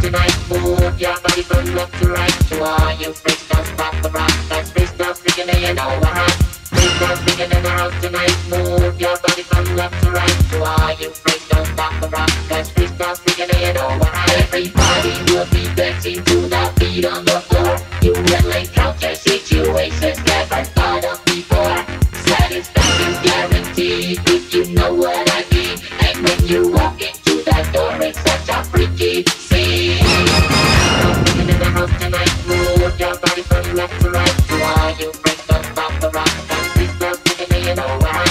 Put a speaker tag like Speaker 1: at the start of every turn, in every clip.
Speaker 1: tonight. Move your body from left to right. To all you freaks, don't stop the rock. Cause freaks don't speaking and you know we're hot. Freaks don't speaking in the house tonight. Move your body from left to right. To all you freaks, don't stop the rock. Cause freaks don't speaking and you know we're hot. Everybody will be dancing to the beat on the floor. You will encounter situations never thought of before. Satisfaction's guaranteed if you know what I mean. And when you walk into that door, it's such a freaky scene. Don't in the house tonight. Move your body from left to right. To all you freaks, don't stop the rock. Cause freaks don't speak and you know why.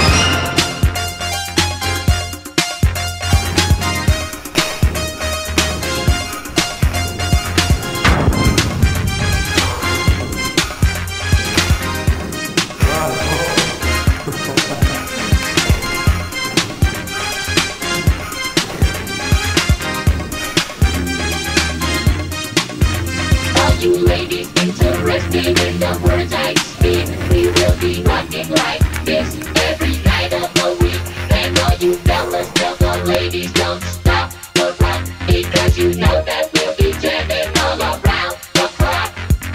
Speaker 1: You ladies interested in the words I speak, we will be rocking like this every night of the week. And all you fellas, tell the ladies don't stop the rock, because you know that we'll be jamming all around the clock.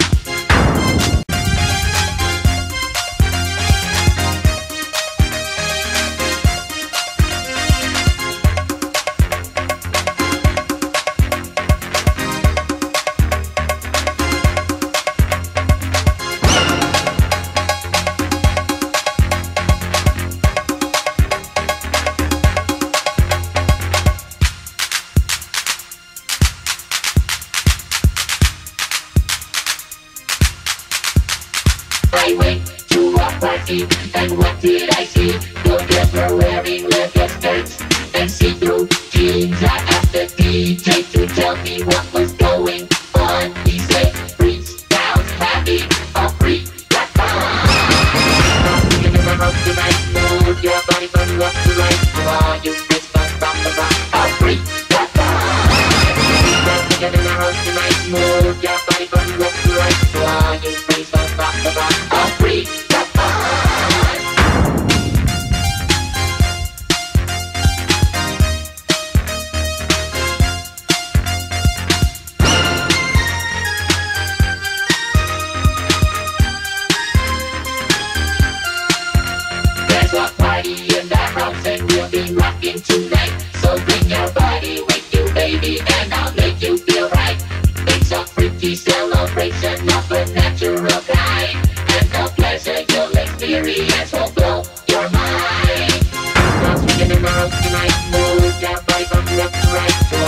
Speaker 1: I went to a party, and what did I see? The girls were wearing leather skirts and see-through jeans. I asked the DJ to tell me what was going on. He said, freestyle's having a freak in the house tonight. Move your body from left to right. To all you freaks, don't stop the rock. A freak in the house tonight. Move your body from left to right. To all you freaks, don't stop the rock. A freak. There's a party in the house and we'll be rocking tonight. So bring your body with you, baby, and I'll make you feel right. It's a freaky celebration of a natural kind, and the pleasure you'll experience will blow your mind. Now swinging in the house tonight. Move your body from left to right.